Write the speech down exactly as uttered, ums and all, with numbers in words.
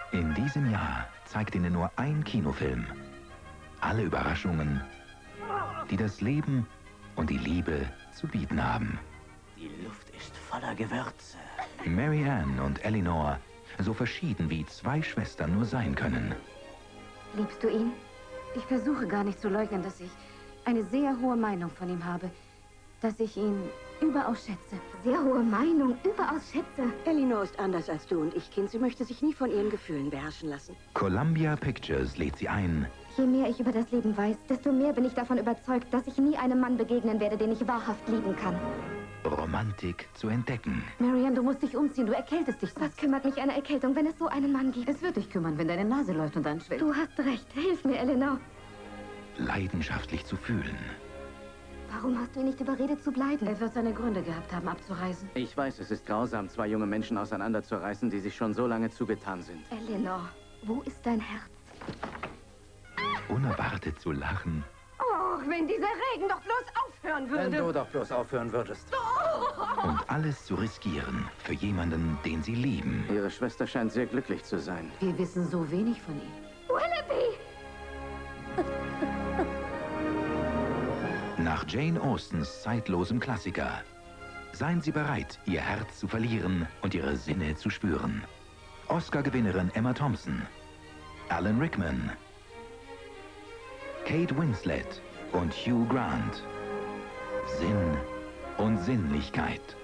In diesem Jahr zeigt Ihnen nur ein Kinofilm alle Überraschungen, die das Leben und die Liebe zu bieten haben. Die Luft ist voller Gewürze. Mary Ann und Eleanor, so verschieden wie zwei Schwestern nur sein können. Liebst du ihn? Ich versuche gar nicht zu leugnen, dass ich eine sehr hohe Meinung von ihm habe. Dass ich ihn überaus schätze. Sehr hohe Meinung, überaus schätze. Eleanor ist anders als du und ich, Kind. Sie möchte sich nie von ihren Gefühlen beherrschen lassen. Columbia Pictures lädt sie ein. Je mehr ich über das Leben weiß, desto mehr bin ich davon überzeugt, dass ich nie einem Mann begegnen werde, den ich wahrhaft lieben kann. Romantik zu entdecken. Marianne, du musst dich umziehen. Du erkältest dich sonst. Was kümmert mich eine Erkältung, wenn es so einen Mann gibt? Es wird dich kümmern, wenn deine Nase läuft und anschwillt. Du hast recht. Hilf mir, Eleanor. Leidenschaftlich zu fühlen. Warum hast du ihn nicht überredet zu bleiben? Er wird seine Gründe gehabt haben, abzureisen. Ich weiß, es ist grausam, zwei junge Menschen auseinanderzureißen, die sich schon so lange zugetan sind. Eleanor, wo ist dein Herz? Unerwartet zu lachen. Oh, wenn dieser Regen doch bloß aufhören würde. Wenn du doch bloß aufhören würdest. Und alles zu riskieren für jemanden, den sie lieben. Ihre Schwester scheint sehr glücklich zu sein. Wir wissen so wenig von ihm. Willoughby! Nach Jane Austens zeitlosem Klassiker. Seien Sie bereit, Ihr Herz zu verlieren und Ihre Sinne zu spüren. Oscar-Gewinnerin Emma Thompson, Alan Rickman, Kate Winslet und Hugh Grant. Sinn und Sinnlichkeit.